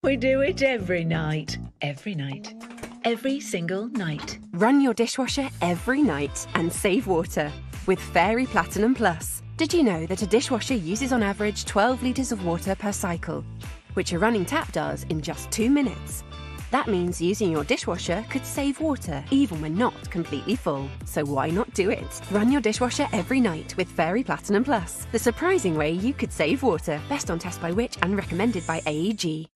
We do it every night. Every night. Every single night. Run your dishwasher every night and save water with Fairy Platinum Plus. Did you know that a dishwasher uses on average 12 litres of water per cycle, which a running tap does in just 2 minutes? That means using your dishwasher could save water even when not completely full. So why not do it? Run your dishwasher every night with Fairy Platinum Plus, the surprising way you could save water. Best on test by Which and recommended by AEG.